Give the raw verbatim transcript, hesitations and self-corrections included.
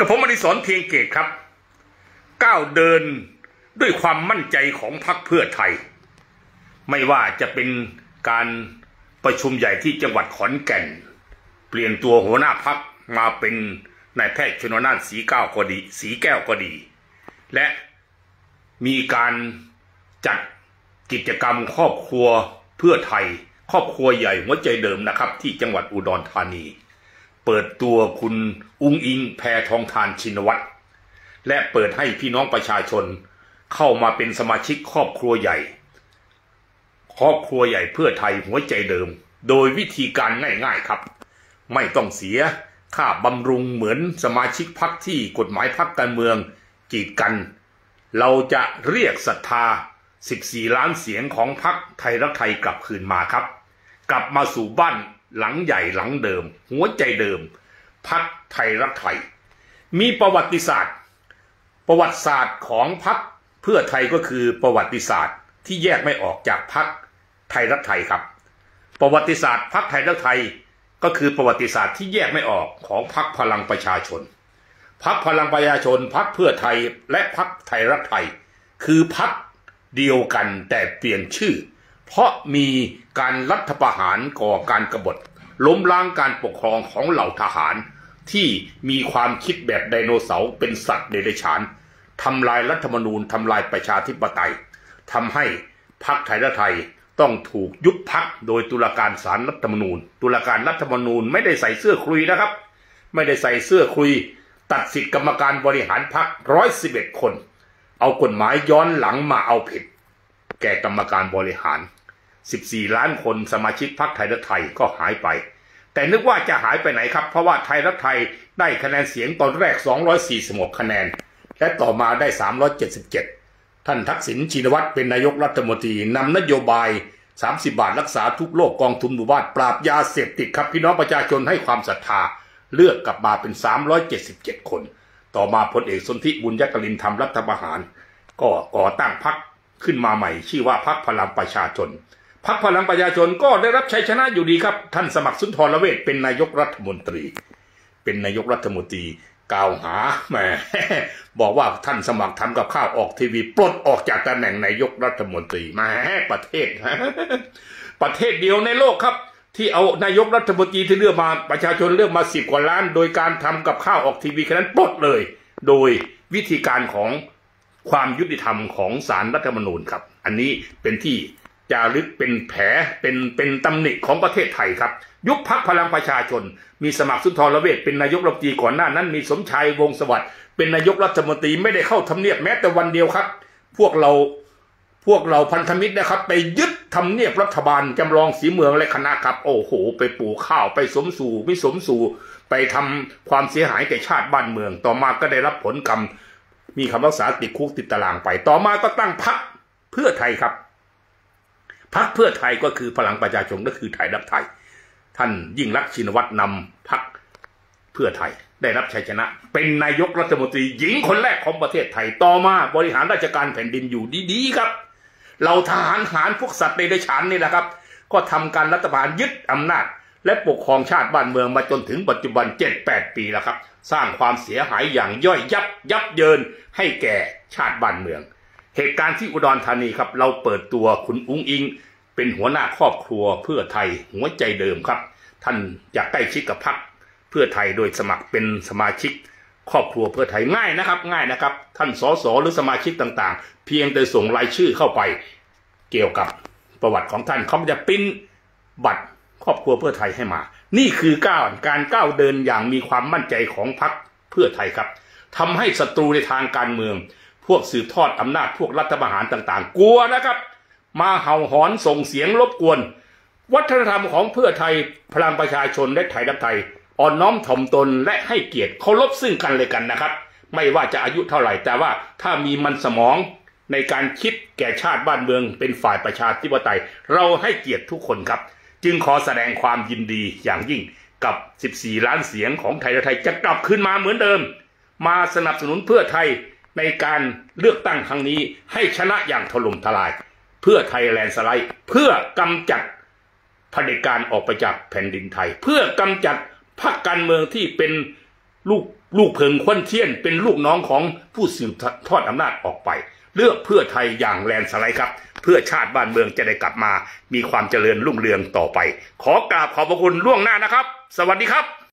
ผมอดิศรเพียงเกตครับก้าวเดินด้วยความมั่นใจของพรรคเพื่อไทยไม่ว่าจะเป็นการประชุมใหญ่ที่จังหวัดขอนแก่นเปลี่ยนตัวหัวหน้าพรรคมาเป็นนายแพทย์ชนน่านสีแก้วก็ดีสีแก้วก็ดีและมีการจัดกิจกรรมครอบครัวเพื่อไทยครอบครัวใหญ่หัวใจเดิมนะครับที่จังหวัดอุดรธานีเปิดตัวคุณอุ๊งอิงแพทองธารชินวัตรและเปิดให้พี่น้องประชาชนเข้ามาเป็นสมาชิกครอบครัวใหญ่ครอบครัวใหญ่เพื่อไทยหัวใจเดิมโดยวิธีการง่ายๆครับไม่ต้องเสียค่าบำรุงเหมือนสมาชิกพรรคที่กฎหมายพรรคการเมืองกีดกันเราจะเรียกศรัทธาสิบสี่ล้านเสียงของพรรคไทยรักไทยกลับคืนมาครับกลับมาสู่บ้านหลังใหญ่หลังเดิมหัวใจเดิมพรรคไทยรักไทยมีประวัติศาสตร์ประวัติศาสตร์ของพรรคเพื่อไทยก็คือประวัติศาสตร์ที่แยกไม่ออกจากพรรคไทยรักไทยครับประวัติศาสตร์พรรคไทยรักไทยก็คือประวัติศาสตร์ที่แยกไม่ออกของพรรคพลังประชาชนพรรคพลังประชาชนพรรคเพื่อไทยและพรรคไทยรักไทยคือพรรคเดียวกันแต่เปลี่ยนชื่อเพราะมีการรัฐประหารก่อการกบฏล้มล้างการปกครองของเหล่าทหารที่มีความคิดแบบไดโนเสาร์เป็นสัตว์เดรัจฉานทำลายรัฐธรรมนูญทำลายประชาธิปไตยทำให้พรรคไทยรักไทยต้องถูกยุบพรรคโดยตุลาการศาลรัฐธรรมนูญตุลาการรัฐธรรมนูญไม่ได้ใส่เสื้อคลุยนะครับไม่ได้ใส่เสื้อคลุยตัดสิทธิกรรมการบริหารพรรคร้อยสิบเอ็ดคนเอากฎหมายย้อนหลังมาเอาผิดแก่กรรมการบริหารสิบสี่ล้านคนสมาชิกพรรคไทยรักไทยก็หายไปแต่นึกว่าจะหายไปไหนครับเพราะว่าไทยรักไทยได้คะแนนเสียงตอนแรกสองร้อยสี่สิบหกคะแนนและต่อมาได้สามร้อยเจ็ดสิบเจ็ดท่านทักษิณชินวัตรเป็นนายกรัฐมนตรีนำนโยบายสามสิบบาทรักษาทุกโรคกองทุนหมู่บ้านปราบยาเสพติดครับพี่น้องประชาชนให้ความศรัทธาเลือกกลับมาเป็นสามร้อยเจ็ดสิบเจ็ดคนต่อมาพลเอกสนธิบุญยกลินทำรัฐประหารก็ก่อตั้งพรรคขึ้นมาใหม่ชื่อว่าพรรคพลังประชาชนพรรคพลังประชาชนก็ได้รับชัยชนะอยู่ดีครับท่านสมัครสุนทรเวชเป็นนายกรัฐมนตรีเป็นนายกรัฐมนตรีกล่าวหาแหมบอกว่าท่านสมัครทำกับข้าวออกทีวีปลดออกจากตำแหน่งนายกรัฐมนตรีมาประเทศประเทศเดียวในโลกครับที่เอานายกรัฐมนตรีที่เลือกมาประชาชนเลือกมาสิบกว่าล้านโดยการทำกับข้าวออกทีวีแค่นั้นปลดเลยโดยวิธีการของความยุติธรรมของศาลรัฐธรรมนูญครับอันนี้เป็นที่จารึกเป็นแผลเป็นเป็นตำหนิของประเทศไทยครับยุบพรรคพลังประชาชนมีสมัครสุนทรเวชเป็นนายกรัฐมนตรีก่อนหน้านั้นมีสมชายวงศ์สวัสดิ์เป็นนายกรัฐมนตรีไม่ได้เข้าทำเนียบแม้แต่วันเดียวครับพวกเราพวกเราพันธมิตรนะครับไปยึดทำเนียบรัฐบาลจำลองสีเมืองและคณะครับโอ้โหไปปลูกข้าวไปสมสู่ไม่สมสู่ไปทำความเสียหายแก่ชาติบ้านเมืองต่อมาก็ได้รับผลกรรมมีคำรักษาติดคุกติดตารางไปต่อมาก็ตั้งพรรคเพื่อไทยครับพรรคเพื่อไทยก็คือพลังประชาชนก็คือไทยรักไทยท่านยิ่งรักษณ์ชินวัตรนำพรรคเพื่อไทยได้รับชัยชนะเป็นนายกรัฐมนตรีหญิงคนแรกของประเทศไทยต่อมาบริหารราชการแผ่นดินอยู่ดีๆครับเราทหารหารพวกสัตว์เดรัจฉานนี่แหละครับก็ทำการรัฐประหารยึดอำนาจและปกครองชาติบ้านเมืองมาจนถึงปัจจุบัน เจ็ดแปด ปีแล้วครับสร้างความเสียหายอย่างย่อยยับยับเยินให้แก่ชาติบ้านเมืองเหตุการณ์ที่อุดรธานีครับเราเปิดตัวคุณอุ๊งอิงเป็นหัวหน้าครอบครัวเพื่อไทยหัวใจเดิมครับท่านอยากใกล้ชิดกับพรรคเพื่อไทยโดยสมัครเป็นสมาชิกครอบครัวเพื่อไทยง่ายนะครับง่ายนะครับท่านสสหรือสมาชิกต่างๆเพียงแต่ส่งรายชื่อเข้าไปเกี่ยวกับประวัติของท่านเขาจะปิ้นบัตรครอบครัวเพื่อไทยให้มานี่คือก้าวการก้าวเดินอย่างมีความมั่นใจของพรรคเพื่อไทยครับทำให้ศัตรูในทางการเมืองพวกสืบทอดอำนาจพวกรัฐประหารต่างๆกลัวนะครับมาเห่าหอนส่งเสียงรบกวนวัฒนธรรมของเพื่อไทยพลังประชาชนและไทยรักไทยอ่อนน้อมถ่อมตนและให้เกียรติเคารพซึ่งกันและกันนะครับไม่ว่าจะอายุเท่าไหร่แต่ว่าถ้ามีมันสมองในการคิดแก่ชาติบ้านเมืองเป็นฝ่ายประชาธิปไตยเราให้เกียรติทุกคนครับจึงขอแสดงความยินดีอย่างยิ่งกับสิบสี่ล้านเสียงของไทยรักไทยจะกลับคืนมาเหมือนเดิมมาสนับสนุนเพื่อไทยในการเลือกตั้งครั้งนี้ให้ชนะอย่างถล่มทลายเพื่อไทยแลนด์สไลด์เพื่อกำจัดเผด็จการออกไปจากแผ่นดินไทยเพื่อกำจัดพรรคการเมืองที่เป็นลูกลูกเพิงควันเทียนเป็นลูกน้องของผู้สืบทอดอำนาจออกไปเลือกเพื่อไทยอย่างแลนสไลด์ครับเพื่อชาติบ้านเมืองจะได้กลับมามีความเจริญรุ่งเรืองต่อไปขอกราบขอบพระคุณล่วงหน้านะครับสวัสดีครับ